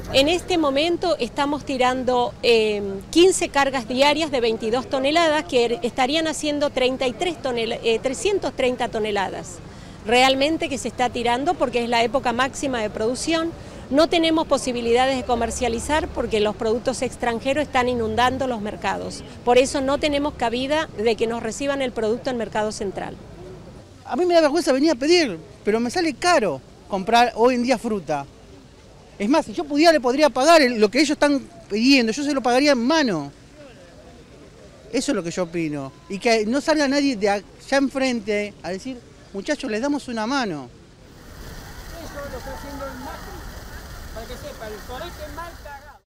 En este momento estamos tirando 15 cargas diarias de 22 toneladas que estarían haciendo 330 toneladas. Realmente que se está tirando porque es la época máxima de producción. No tenemos posibilidades de comercializar porque los productos extranjeros están inundando los mercados. Por eso no tenemos cabida de que nos reciban el producto en Mercado Central. A mí me da vergüenza venir a pedir, pero me sale caro comprar hoy en día fruta. Es más, si yo pudiera, le podría pagar lo que ellos están pidiendo, yo se lo pagaría en mano. Eso es lo que yo opino. Y que no salga nadie de allá enfrente a decir, muchachos, les damos una mano. Eso lo está haciendo el Macri, para que sepa, el forete en Malta